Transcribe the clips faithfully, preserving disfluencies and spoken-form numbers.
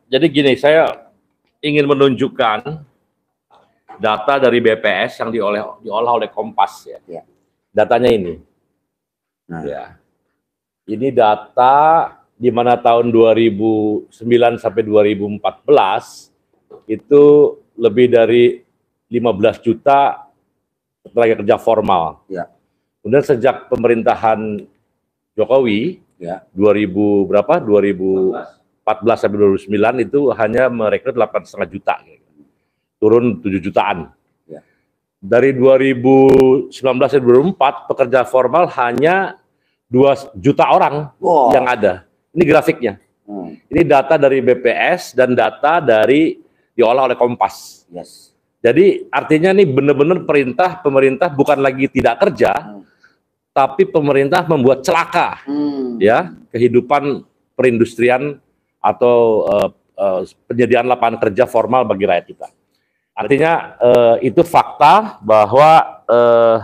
Jadi gini, saya ingin menunjukkan data dari B P S yang diolah, diolah oleh Kompas ya. Ya. Datanya ini. Nah. Ya. Ini data di mana tahun dua ribu sembilan sampai dua ribu empat belas itu lebih dari lima belas juta tenaga kerja formal. Ya. Kemudian sejak pemerintahan Jokowi ya. dua ribu berapa? dua ribu empat belas sampai dua ribu sembilan itu hanya merekrut delapan koma lima juta. Turun tujuh jutaan. Ya. Dari dua ribu sembilan belas sampai dua ribu empat pekerja formal hanya dua juta orang wow. yang ada. Ini grafiknya. Hmm. Ini data dari B P S dan data dari diolah oleh Kompas. Yes. Jadi artinya nih benar-benar perintah pemerintah bukan lagi tidak kerja, hmm. tapi pemerintah membuat celaka hmm. ya kehidupan perindustrian atau uh, uh, penyediaan lapangan kerja formal bagi rakyat kita. Artinya uh, itu fakta bahwa uh,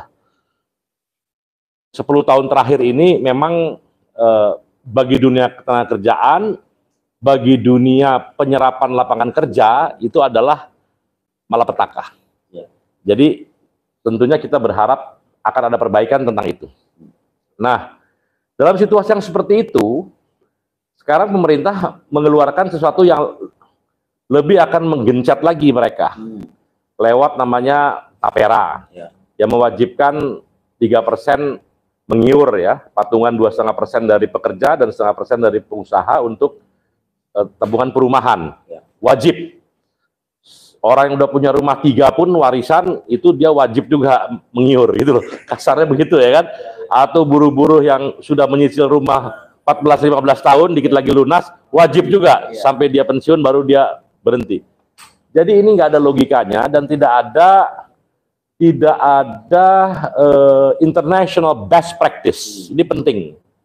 sepuluh tahun terakhir ini memang uh, bagi dunia ketenagakerjaan, bagi dunia penyerapan lapangan kerja itu adalah malapetaka. Ya. Jadi tentunya kita berharap akan ada perbaikan tentang itu. Nah, dalam situasi yang seperti itu, sekarang pemerintah mengeluarkan sesuatu yang lebih akan menggencet lagi mereka. Hmm. Lewat namanya Tapera, ya. Yang mewajibkan tiga persen mengiur ya, patungan dua koma lima persen dari pekerja dan setengah persen dari pengusaha untuk uh, tabungan perumahan. Ya. Wajib. Orang yang udah punya rumah tiga pun warisan itu dia wajib juga mengiur gitu loh. Kasarnya begitu ya kan. Atau buruh-buruh yang sudah menyicil rumah empat belas lima belas tahun dikit lagi lunas wajib juga ya. Sampai dia pensiun baru dia berhenti. Jadi ini nggak ada logikanya dan tidak ada tidak ada uh, international best practice. Ini penting.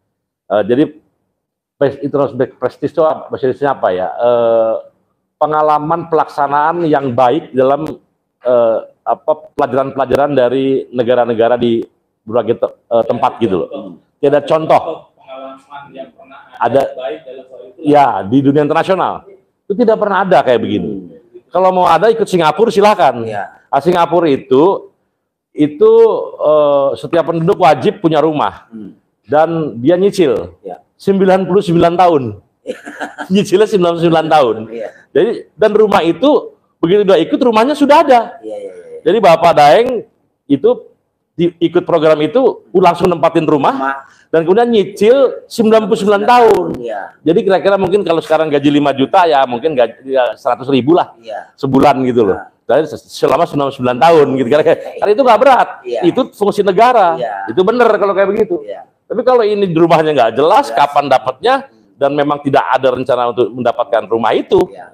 Uh, jadi international best practice itu bahasanya apa ya? Uh, pengalaman pelaksanaan yang baik dalam uh, apa pelajaran-pelajaran dari negara-negara di berbagai te uh, tempat gitu loh. Tidak ada contoh. Yang pernah ada, ada baik dalam itu. Ya di dunia internasional itu tidak pernah ada kayak begini. Hmm. Kalau mau ada ikut Singapura silakan. Ya. Nah, Singapura itu itu uh, setiap penduduk wajib punya rumah hmm. dan dia nyicil ya. sembilan puluh sembilan tahun. Nyicilnya sembilan puluh sembilan tahun. Ya. Jadi dan rumah itu begitu udah ikut rumahnya sudah ada. Ya, ya, ya. Jadi Bapak Daeng itu di, ikut program itu langsung nempatin rumah Ma. dan kemudian nyicil sembilan puluh sembilan tahun. Ya. Jadi kira-kira mungkin kalau sekarang gaji lima juta ya mungkin gaji ya seratus ribu lah ya. sebulan gitu loh. Nah. Selama sembilan puluh sembilan tahun gitu kan. Karena itu nggak berat. Ya. Itu fungsi negara. Ya. Itu benar kalau kayak begitu. Ya. Tapi kalau ini di rumahnya nggak jelas ya. kapan dapatnya dan memang tidak ada rencana untuk mendapatkan rumah itu. Ya.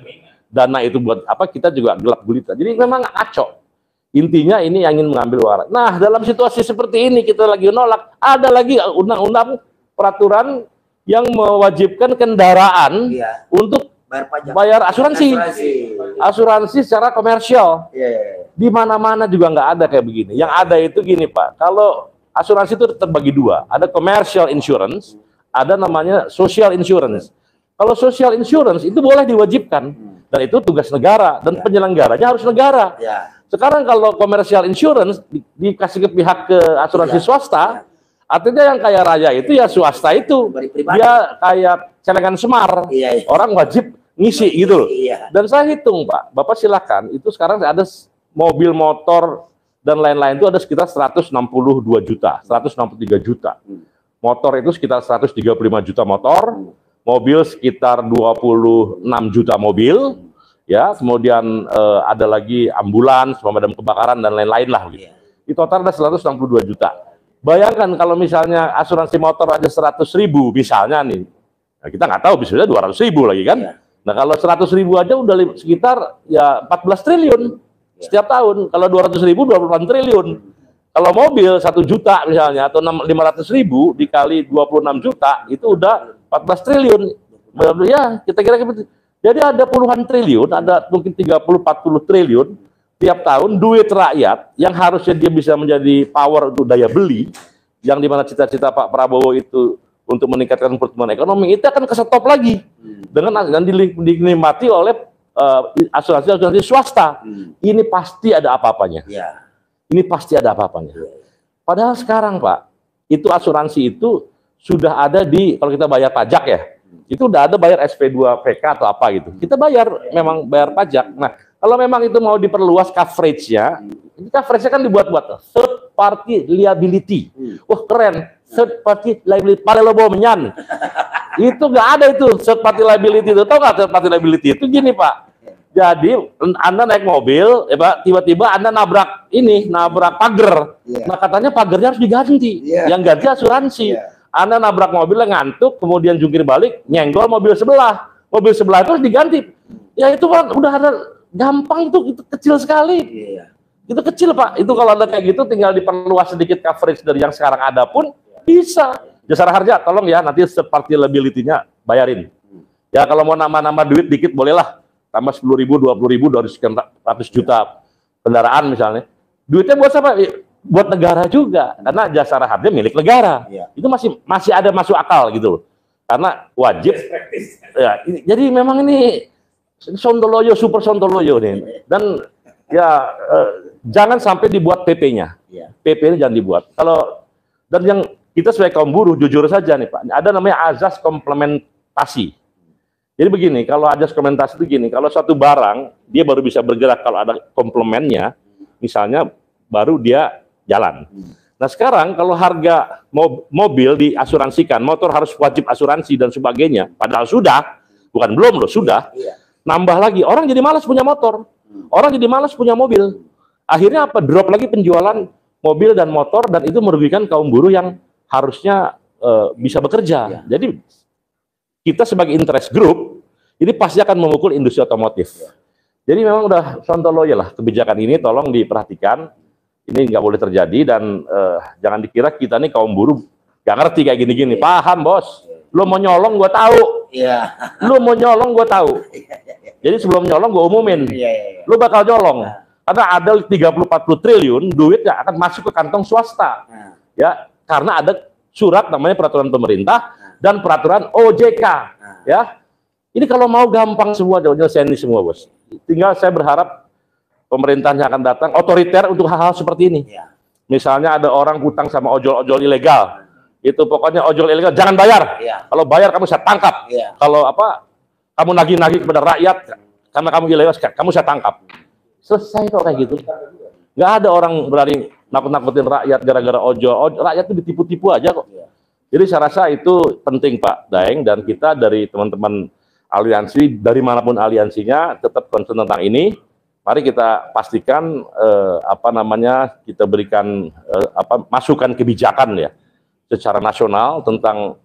Dana itu buat apa kita juga gelap gulita. Jadi memang ngaco. Intinya ini yang ingin mengambil waras. Nah, dalam situasi seperti ini kita lagi nolak, ada lagi undang-undang peraturan yang mewajibkan kendaraan ya. untuk bayar pajak, bayar asuransi, asuransi, asuransi secara komersial. Yeah. Di mana-mana juga nggak ada kayak begini. Yang ada itu gini Pak, kalau asuransi itu terbagi dua, ada commercial insurance, ada namanya social insurance. Kalau social insurance itu boleh diwajibkan, dan itu tugas negara dan yeah. penyelenggaranya harus negara. Yeah. Sekarang kalau commercial insurance di, dikasih ke pihak ke asuransi yeah. swasta. Yeah. Artinya yang kaya raya itu ya swasta itu, dia kayak celengan semar, iya, iya. orang wajib ngisi gitu loh. Iya. Dan saya hitung Pak, Bapak silakan, itu sekarang ada mobil motor dan lain-lain itu ada sekitar seratus enam puluh dua juta, seratus enam puluh tiga juta. Motor itu sekitar seratus tiga puluh lima juta motor, mobil sekitar dua puluh enam juta mobil, ya kemudian eh, ada lagi ambulans, pemadam kebakaran dan lain-lain lah. Gitu. Di total ada seratus enam puluh dua juta. Bayangkan kalau misalnya asuransi motor aja seratus ribu misalnya nih, nah kita nggak tahu bisa dua ratus ribu lagi kan. Ya. Nah kalau seratus ribu aja udah sekitar ya empat belas triliun ya. setiap tahun. Kalau dua ratus ribu dua puluh delapan triliun. Kalau mobil satu juta misalnya atau lima ratus ribu dikali dua puluh enam juta itu udah empat belas triliun. Ya kita kira gitu. Jadi ada puluhan triliun, ada mungkin tiga puluh empat puluh triliun tiap tahun duit rakyat yang harusnya dia bisa menjadi power untuk daya beli, yang dimana cita-cita Pak Prabowo itu untuk meningkatkan pertumbuhan ekonomi, itu akan kesetop lagi hmm. dengan dan dinikmati oleh asuransi-asuransi uh, swasta. Hmm. Ini pasti ada apa-apanya. Ya. Ini pasti ada apa-apanya. Ya. Padahal sekarang Pak, itu asuransi itu sudah ada di, kalau kita bayar pajak ya, hmm. itu udah ada bayar S P dua P K atau apa gitu. Kita bayar, ya. memang bayar pajak. Nah, kalau memang itu mau diperluas coverage-nya, hmm. ini coverage-nya kan dibuat-buat. Third party liability. Hmm. Wah keren. Third party liability. Paling lo bawa menyan. Itu nggak ada itu third party liability itu. Tahu nggak third party liability itu gini Pak. Jadi Anda naik mobil, ya Pak, tiba-tiba Anda nabrak ini, nabrak pagar. Yeah. Nah katanya pagarnya harus diganti. Yeah. Yang ganti asuransi. Yeah. Anda nabrak mobilnya ngantuk, kemudian jungkir balik, nyenggol mobil sebelah. Mobil sebelah itu harus diganti. Ya itu kan udah ada gampang itu, itu kecil sekali. Yeah. Itu kecil Pak. Itu kalau ada kayak gitu tinggal diperluas sedikit coverage dari yang sekarang ada pun bisa. Jasara harja tolong ya nanti seperti liability-nya bayarin. Ya kalau mau nambah-nambah duit dikit bolehlah. Tambah sepuluh ribu, dua puluh ribu dari sekian ratus juta kendaraan misalnya. Duitnya buat siapa? Buat negara juga. Karena jasara harja milik negara. Ya. Itu masih masih ada masuk akal gitu loh. Karena wajib. Ya, ini, jadi memang ini sontoloyo, super sontoloyo nih. Dan ya eh, jangan sampai dibuat P P-nya. Ya. P P ini jangan dibuat. Kalau dan yang kita sebagai kaum buruh jujur saja nih Pak, ada namanya azas komplementasi. Jadi begini, kalau azas komplementasi itu gini, kalau suatu barang dia baru bisa bergerak kalau ada komplemennya, misalnya baru dia jalan. Nah sekarang kalau harga mobil diasuransikan, motor harus wajib asuransi dan sebagainya, padahal sudah, bukan belum loh, sudah. Nambah lagi, orang jadi malas punya motor, orang jadi malas punya mobil. Akhirnya apa? Drop lagi penjualan mobil dan motor, dan itu merugikan kaum buruh yang harusnya uh, bisa bekerja. Jadi kita sebagai interest group ini pasti akan memukul industri otomotif. Jadi memang udah sontoloyo lah kebijakan ini, tolong diperhatikan. Ini nggak boleh terjadi dan uh, jangan dikira kita nih kaum buruh nggak ngerti kayak gini-gini. Paham bos? Lo mau nyolong gue tahu. Yeah. Lo mau nyolong gue tahu. Jadi sebelum nyolong gue umumin. Lo bakal nyolong. Karena ada tiga puluh sampai empat puluh triliun duit yang akan masuk ke kantong swasta. Ya, karena ada surat namanya peraturan pemerintah dan peraturan O J K. Ya, ini kalau mau gampang semua nyelesain ini semua bos. Tinggal saya berharap pemerintahnya akan datang otoriter untuk hal-hal seperti ini. Ya. Misalnya ada orang hutang sama ojol-ojol ilegal, itu pokoknya ojol ilegal jangan bayar. Ya. Kalau bayar kamu saya tangkap. Ya. Kalau apa kamu nagih-nagih kepada rakyat karena kamu ilegal, kamu saya tangkap. Selesai kok kayak gitu. Nggak ada orang berani nakut-nakutin rakyat gara-gara ojol. ojol. Rakyat itu ditipu-tipu aja kok. Ya. Jadi saya rasa itu penting Pak Daeng, dan kita dari teman-teman aliansi dari manapun aliansinya tetap concern tentang ini. Mari kita pastikan eh, apa namanya kita berikan eh, apa masukan kebijakan ya secara nasional tentang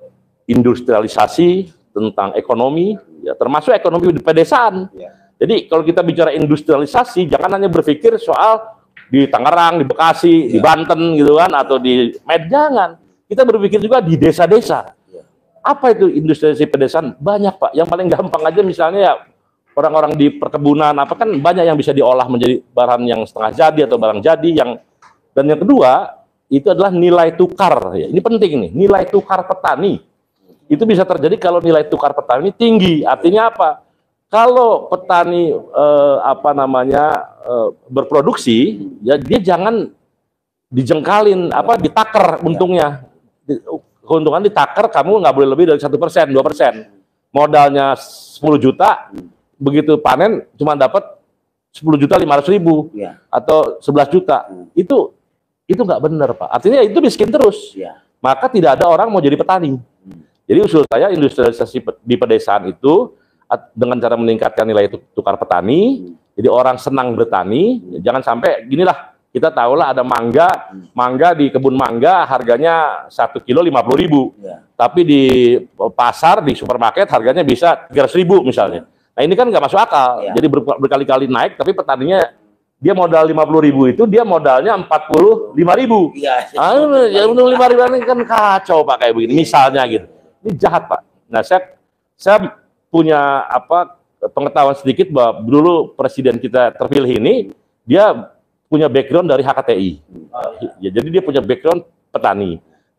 industrialisasi, tentang ekonomi, ya termasuk ekonomi di pedesaan. Ya. Jadi kalau kita bicara industrialisasi, jangan hanya berpikir soal di Tangerang, di Bekasi, ya. di Banten gitu kan, atau di Med, jangan. Kita berpikir juga di desa-desa. Ya. Apa itu industrialisasi pedesaan? Banyak Pak. Yang paling gampang aja misalnya ya orang-orang di perkebunan apa kan banyak yang bisa diolah menjadi barang yang setengah jadi atau barang jadi yang, dan yang kedua itu adalah nilai tukar ya. Ini penting nih, nilai tukar petani itu bisa terjadi kalau nilai tukar petani tinggi. Artinya apa? Kalau petani eh, apa namanya eh, berproduksi ya dia jangan dijengkalin apa ditakar untungnya. Keuntungan ditakar, kamu nggak boleh lebih dari satu persen, dua persen. Modalnya sepuluh juta, begitu panen cuma dapat sepuluh juta lima ratus ribu ya. Atau sebelas juta. Hmm. Itu itu nggak benar Pak. Artinya itu miskin terus. Ya. Maka tidak ada orang mau jadi petani. Hmm. Jadi usul saya industrialisasi di pedesaan itu dengan cara meningkatkan nilai tukar petani. Hmm. Jadi orang senang bertani. Hmm. Jangan sampai ginilah. Kita tahulah ada mangga, mangga di kebun mangga harganya satu kilo lima puluh ribu, ya. Tapi di pasar di supermarket harganya bisa tiga ratus ribu misalnya. Nah ini kan nggak masuk akal, ya. Jadi ber berkali-kali naik, tapi petaninya dia modal lima puluh ribu itu dia modalnya empat puluh lima ribu. Ya, ah, ya untuk lima ribu ini kan kacau Pak kayak begini, misalnya gitu. Ini jahat Pak. Nah saya saya punya apa pengetahuan sedikit bahwa dulu presiden kita terpilih ini dia punya background dari H K T I, ya, jadi dia punya background petani.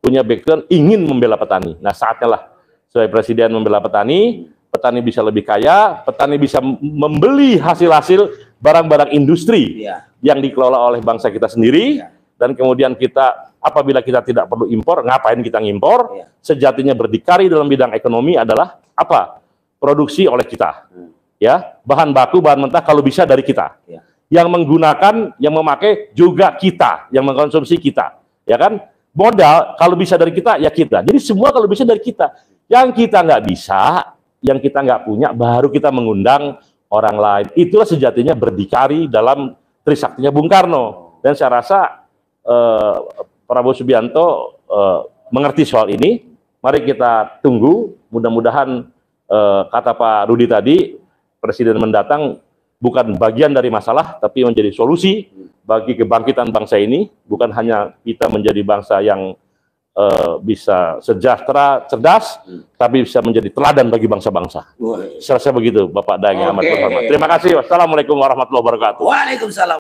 punya background ingin membela petani. Nah, saatnya lah sebagai presiden membela petani, petani bisa lebih kaya, petani bisa membeli hasil-hasil barang-barang industri ya. Yang dikelola oleh bangsa kita sendiri, ya. Dan kemudian kita, apabila kita tidak perlu impor, ngapain kita ngimpor? Ya. Sejatinya berdikari dalam bidang ekonomi adalah apa? Produksi oleh kita. Hmm. Ya, bahan baku, bahan mentah kalau bisa dari kita. Ya. Yang menggunakan, yang memakai juga kita, yang mengkonsumsi kita. Ya kan? Modal kalau bisa dari kita, ya kita. Jadi semua kalau bisa dari kita. Yang kita nggak bisa, yang kita nggak punya, baru kita mengundang orang lain. Itulah sejatinya berdikari dalam trisaktinya Bung Karno. Dan saya rasa eh, Prabowo Subianto eh, mengerti soal ini. Mari kita tunggu. Mudah-mudahan eh, kata Pak Rudi tadi, Presiden mendatang bukan bagian dari masalah, tapi menjadi solusi bagi kebangkitan bangsa ini. Bukan hanya kita menjadi bangsa yang Uh, bisa sejahtera, cerdas, hmm. tapi bisa menjadi teladan bagi bangsa-bangsa. Saya rasa begitu, Bapak Daeng yang amat terhormat. Terima kasih. Wassalamualaikum warahmatullahi wabarakatuh. Waalaikumsalam.